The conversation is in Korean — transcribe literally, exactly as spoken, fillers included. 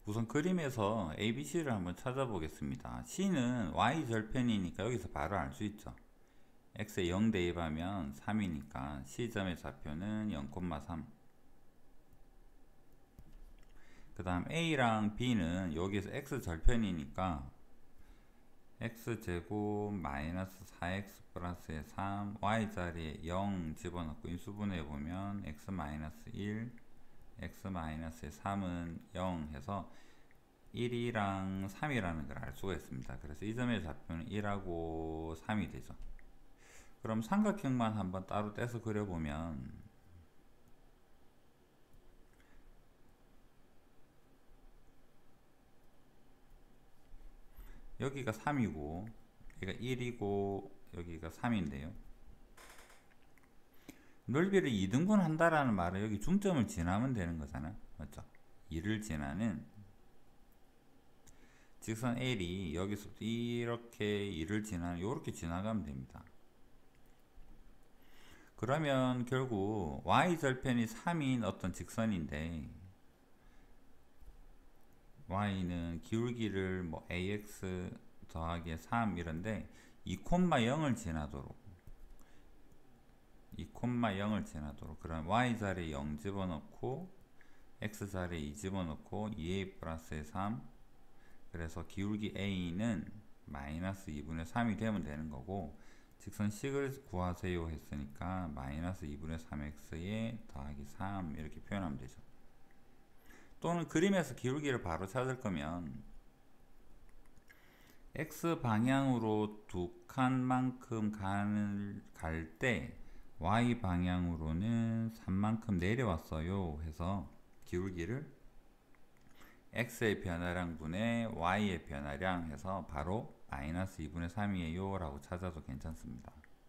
우선 그림에서 A, B, C를 한번 찾아보겠습니다. C는 Y절편이니까 여기서 바로 알 수 있죠. X에 영 대입하면 삼이니까 C점의 좌표는 영, 삼. 그 다음 A랑 B는 여기에서 X절편이니까 X제곱 마이너스 사 엑스 플러스의 삼, Y자리에 영 집어넣고 인수분해 보면 X 마이너스 일, X 마이너스의 삼은 영 해서 일이랑 삼이라는 걸 알 수가 있습니다. 그래서 이 점의 좌표는 일하고 삼이 되죠. 그럼 삼각형만 한번 따로 떼서 그려보면 여기가 삼이고 여기가 일이고 여기가 삼인데요. 넓이를 이 등분 한다라는 말은 여기 중점을 지나면 되는 거잖아. 맞죠? 이를 지나는 직선 L이 여기서부터 이렇게 이를 지나는 이렇게 지나가면 됩니다. 그러면 결국 Y절편이 삼인 어떤 직선인데 Y는 기울기를 뭐 에이엑스 더하기 삼 이런데 이 영을 지나도록 이 영을 지나도록 그럼 Y자리에 영 집어넣고 X자리에 이 집어넣고 이 에이 플러스의 삼 그래서 기울기 A는 마이너스 이분의 삼이 되면 되는 거고 직선식을 구하세요 했으니까 마이너스 이분의 삼 엑스에 더하기 삼 이렇게 표현하면 되죠. 또는 그림에서 기울기를 바로 찾을 거면 X 방향으로 두 칸만큼 갈 때 Y 방향으로는 삼만큼 내려왔어요 해서 기울기를 X의 변화량 분의 Y의 변화량 해서 바로 마이너스 이분의 삼이에요 라고 찾아도 괜찮습니다.